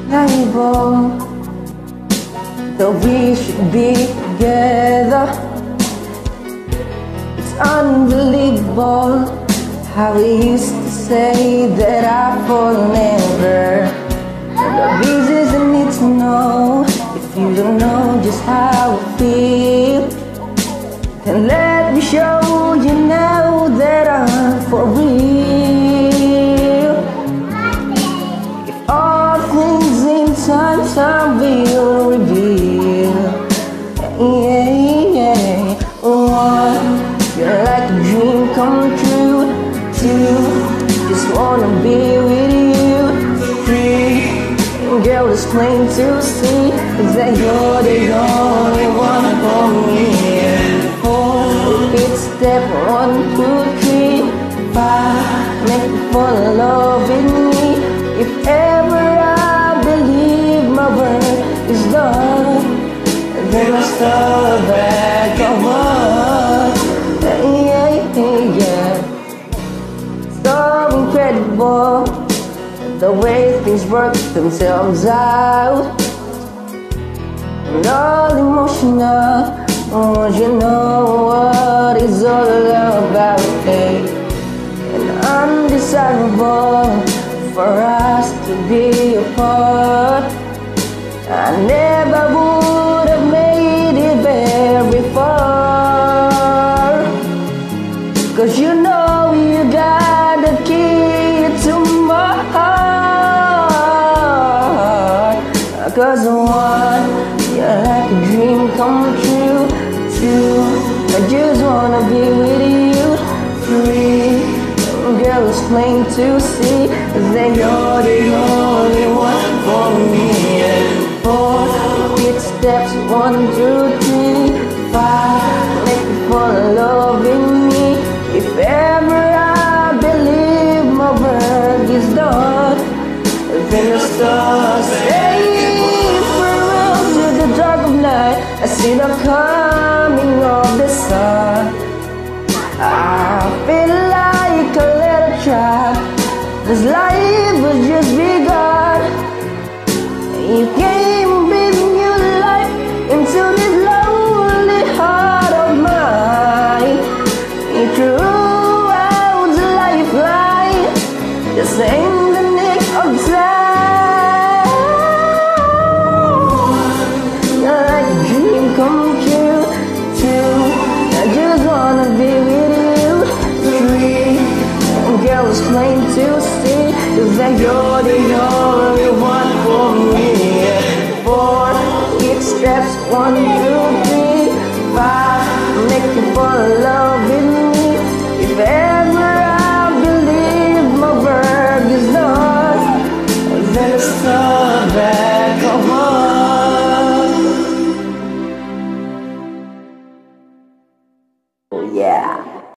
undeniable that we should be together. It's unbelievable how we used to say that I fall never. But reasons I need to know. If you don't know just how I feel, then let me show you now that I'm for real. If all things in time will reveal. Yeah. One, you're like a dream come true. Two, just wanna be with you. Three, girl, it's plain to see that you're the only one for me. Four, it's step 1, 2, 3. 5, make me fall in love with me. If ever I believe my work is done, then I start back over. Yeah. So incredible the way things work themselves out. And all emotional, won't you know what it's all about? And undesirable for us to be apart. I never would have made it very far, 'cause you know you got the key to my heart. 'Cause one, you're like a dream come true. Two, I just wanna be with you. Three, girl, it's plain to see that you're the only one for me. Four, it steps 1, 2, 3. 5, make me fall in love with me. If ever I believe my work is done, then the stars say farewell to the dark of night. I see the coming of the sun. I feel like a little child, this life was just begun. You came with new life into this lonely heart of mine. You threw out the lifeline, just in the nick of time. You're like a dream come true. Two, I just wanna be with you. Three, girl, it's plain to see that you're the only one for me. Four, it steps 1, 2, 3. 5, make you fall in love.